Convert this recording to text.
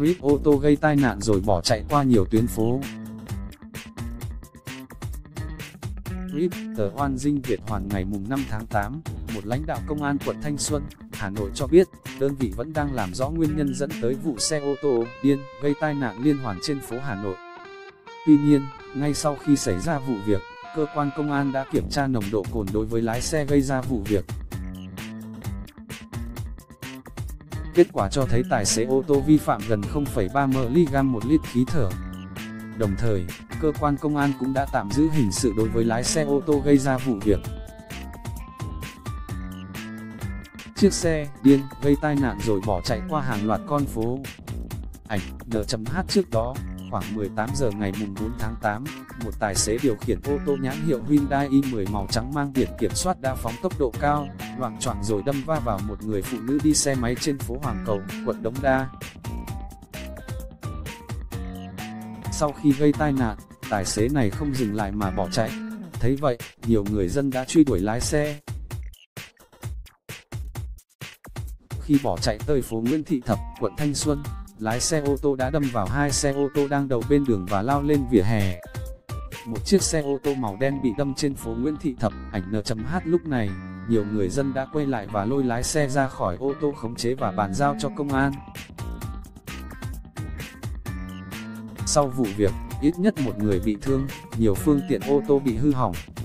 clip ô tô gây tai nạn rồi bỏ chạy qua nhiều tuyến phố. Clip tờ Oan Dinh Việt Hoàn ngày 5 tháng 8, một lãnh đạo công an quận Thanh Xuân, Hà Nội cho biết, đơn vị vẫn đang làm rõ nguyên nhân dẫn tới vụ xe ô tô điên gây tai nạn liên hoàn trên phố Hà Nội. Tuy nhiên, ngay sau khi xảy ra vụ việc, cơ quan công an đã kiểm tra nồng độ cồn đối với lái xe gây ra vụ việc. Kết quả cho thấy tài xế ô tô vi phạm gần 0,3 mg một lít khí thở. Đồng thời, cơ quan công an cũng đã tạm giữ hình sự đối với lái xe ô tô gây ra vụ việc. Chiếc xe điên gây tai nạn rồi bỏ chạy qua hàng loạt con phố. Ảnh N.H trước đó, khoảng 18 giờ ngày 4 tháng 8, một tài xế điều khiển ô tô nhãn hiệu Hyundai i10 màu trắng mang biển kiểm soát đã phóng tốc độ cao, loạng choạng rồi đâm va vào một người phụ nữ đi xe máy trên phố Hoàng Cầu, quận Đống Đa. Sau khi gây tai nạn, tài xế này không dừng lại mà bỏ chạy. Thấy vậy, nhiều người dân đã truy đuổi lái xe. Khi bỏ chạy tới phố Nguyễn Thị Thập, quận Thanh Xuân, lái xe ô tô đã đâm vào hai xe ô tô đang đậu bên đường và lao lên vỉa hè. Một chiếc xe ô tô màu đen bị đâm trên phố Nguyễn Thị Thập. Ảnh N.H lúc này, nhiều người dân đã quay lại và lôi lái xe ra khỏi ô tô khống chế và bàn giao cho công an. Sau vụ việc, ít nhất một người bị thương, nhiều phương tiện ô tô bị hư hỏng.